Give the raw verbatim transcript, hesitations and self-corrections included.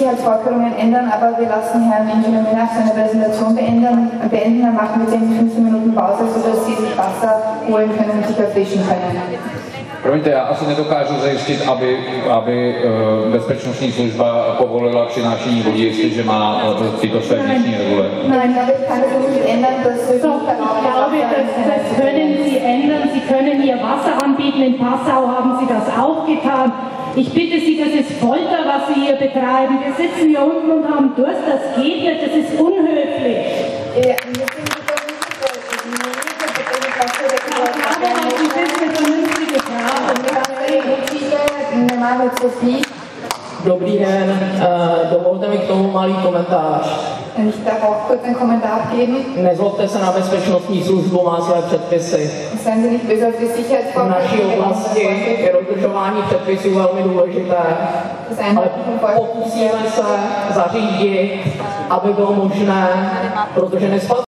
Sicherheitsvorkehrungen ändern, aber wir lassen Herrn Ingenieur Menach seine Präsentation beenden, beenden, dann machen wir zehn bis fünfzehn Minuten Pause, sodass Sie sich Wasser holen können und sich erfrischen können. Promiňte, já asi nedokážu zajistit, aby, aby uh, bezpečnostní služba povolila přinášení vody, jestliže má uh, tyto své vnitřní regule. Nein, aber ich kann das nicht ändern, dass wir so, ich glaube, das, das können Sie ändern. Sie können Ihr Wasser anbieten. In Passau haben Sie das auch getan. Ich bitte Sie, das ist Folter, was Sie hier betreiben. Wir sitzen hier unten und haben Durst. Das geht nicht, das ist unhöflich. Ja, Dobrý den, dovolte mi k tomu malý komentář. Ich darf auch kurz einen Kommentar geben. Nezlobte se na bezpečnostní službu, má své předpisy. Seien Sie nicht böse auf die V Sicherheitsvorkehrungen. naší oblasti je dodržování předpisů velmi důležité, ale pokusíme se zařídit, aby bylo možné, protože nespadá